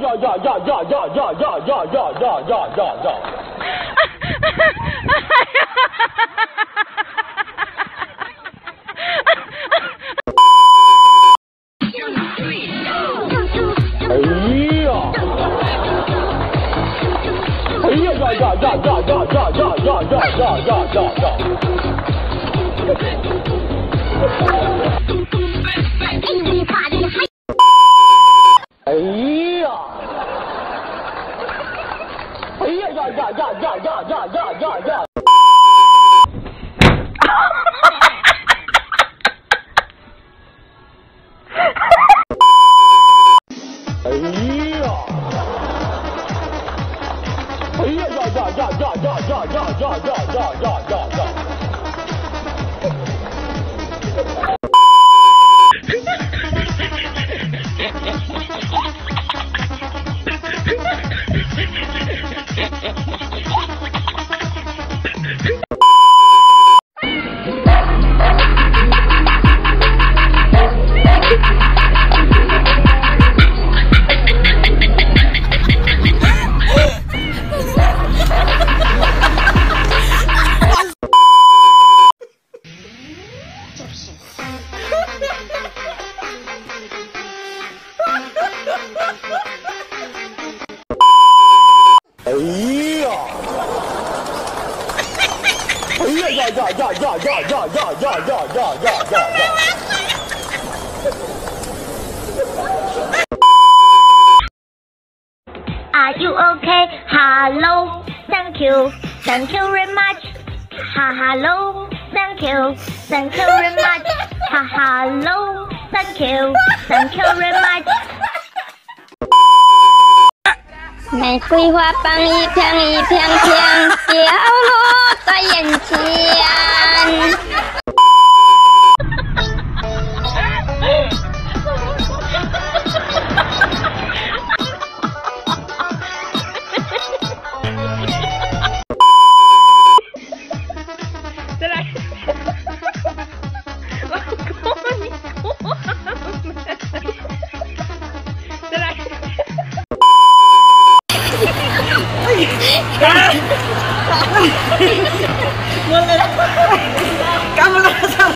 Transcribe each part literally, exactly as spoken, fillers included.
呀呀呀呀呀呀呀呀呀呀呀呀呀！哎呀！哎呀呀呀呀呀呀呀呀呀呀呀呀呀呀！哎呀！哎呀呀呀呀呀呀呀呀呀呀！哎呀！哎呀呀呀呀呀呀呀呀呀呀呀呀呀呀！哎呀！哎呀呀呀呀呀呀呀呀呀呀呀呀呀呀！ Are you okay? Hello, thank you, thank you very much. Ha hello, thank you, thank you very much. Ha hello, thank you, thank you very much. 玫瑰花瓣一片一片片掉落在眼前。 再来，老公你过来，再来。我来了，干不了啥。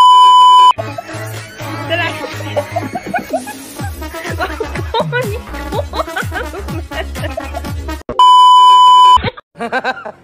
再来，老公你过来。哈哈哈。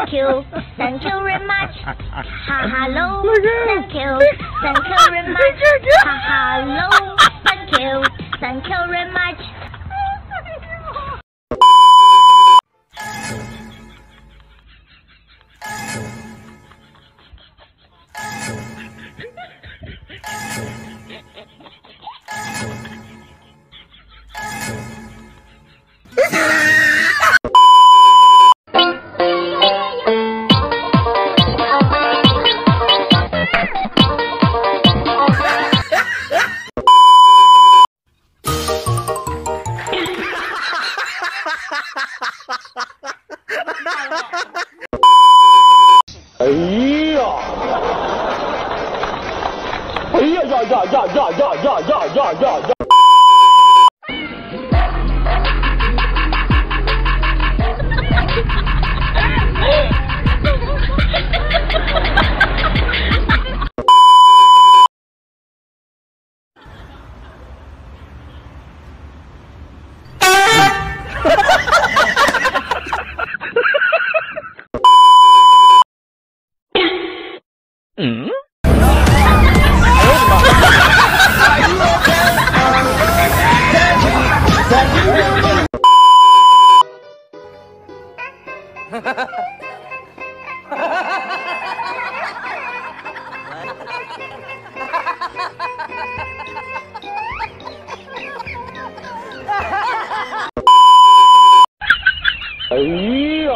thank you, thank you very much. Ha hello, thank you, thank you very much. Ha hello, thank you, thank you very much. 哎呀！哎呀呀呀呀呀呀呀呀呀呀呀！嗯。哎呀！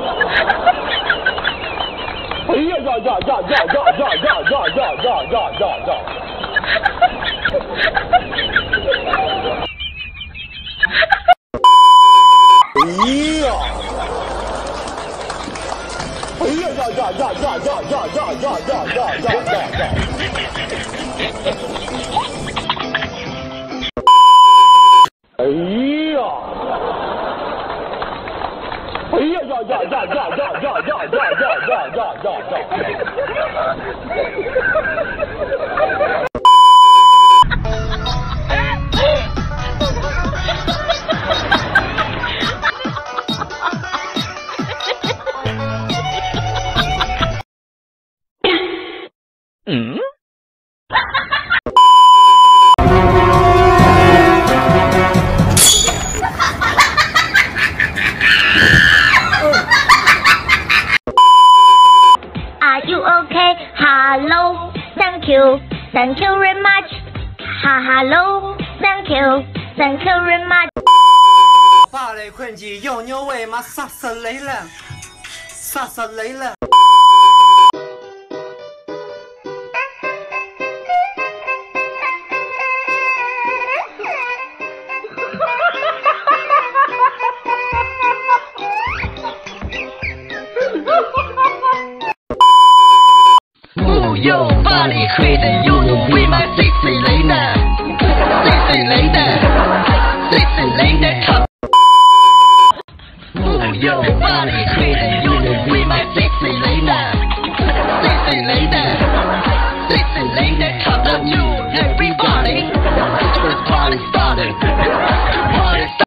哎呀呀呀呀呀呀呀呀呀呀呀呀呀呀！哎呀！哎呀呀呀呀呀呀呀呀呀呀呀呀呀！哎呀！哎呀呀呀呀呀呀呀呀呀呀呀呀呀呀！嗯。 Are you okay? Hello, thank you, thank you very much. Ha hello, thank you, thank you very much. 法雷困机有牛尾马杀死雷了，杀死雷了。 Yo, body crazy, you know we my sexy lady, sexy lady, sexy lady, come. Oh, yo, body crazy, you know we my sexy lady, sexy lady, sexy lady, come on you, everybody. First party started, party started.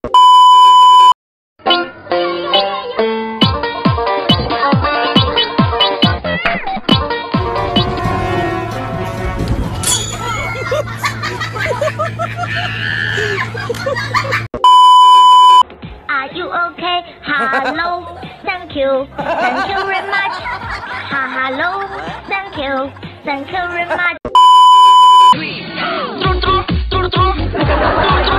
Are you okay? Hello, thank you, thank you very much. Ha hello, thank you, thank you very much. Three, through, through, through, through, through, through.